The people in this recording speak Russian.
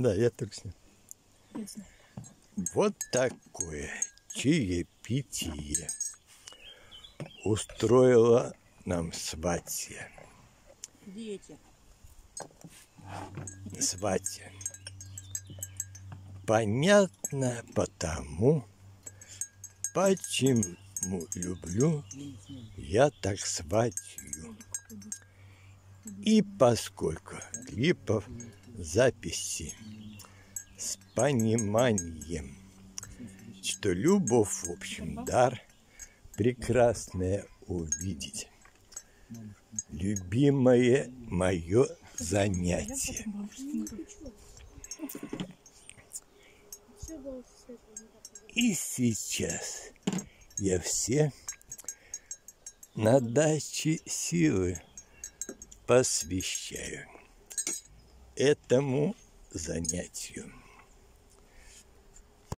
Да, я только снял. Вот такое чаепитие устроила нам сватья. Дети. Сватья. Понятно потому, почему люблю я так сватью. И поскольку клипов записи с пониманием, что любовь, в общем, дар прекрасное увидеть. Любимое мое занятие. И сейчас я все на даче силы посвящаю этому занятию.